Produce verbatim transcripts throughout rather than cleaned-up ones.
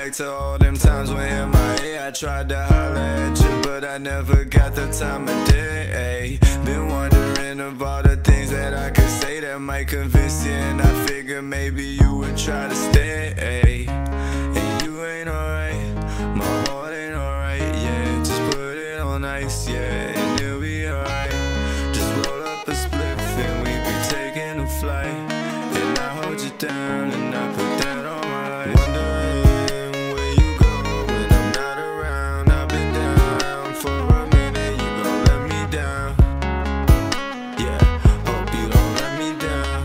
back to all them times when M I A I tried to holler at you, but I never got the time of day. Been wondering of all the things that I could say that might convince you, and I figured maybe you would try to stay. And you ain't alright, my heart ain't alright, yeah. Just put it on ice, yeah, and it'll be alright. Just roll up a spliff and we be taking a flight, and I hold you down and I put that on my life. Wondering where you go when I'm not around. I've been down for a minute, you gon' let me down. Yeah, hope you don't let me down.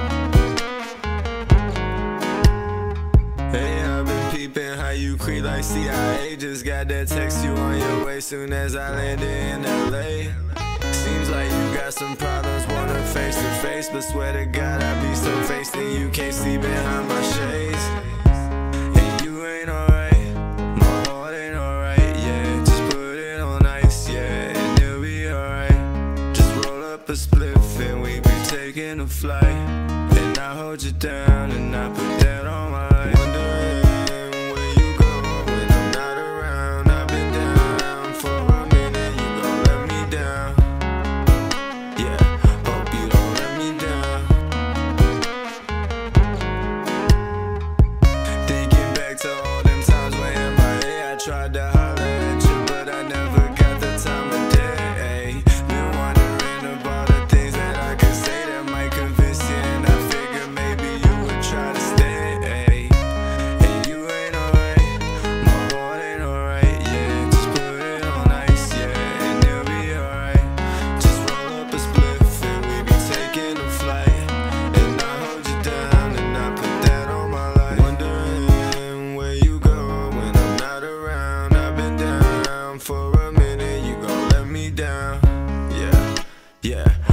Hey, I've been peeping how you creep like C I A. Just got that text, you on your way soon as I landed in L A. Seems like you got some problems, wanna face to face, but swear to God I be so faced and you can't see behind my shades. And you ain't alright, my heart ain't alright, yeah. Just put it on ice, yeah, and it'll be alright. Just roll up a spliff and we be taking a flight, and I hold you down and I put that on my life. Wondering where you go when I'm not around. I've been down for a minute, you gon' let me down. Yeah, hope you don't let me down. Thinking back to all them times when M I A I tried to holler at you, but I never got the time of day. Been wondering about the things that I could say that might convince you, and I figured maybe you would try to stay. And you ain't alright, my heart ain't alright, yeah. Just put it on ice, yeah, and it'll be alright. Just roll up a spliff and we be taking a flight, and I hold you down and I put that on my life. Wondering where you go when I'm not around. I've been down for a minute, you gon' let me down. Yeah, yeah.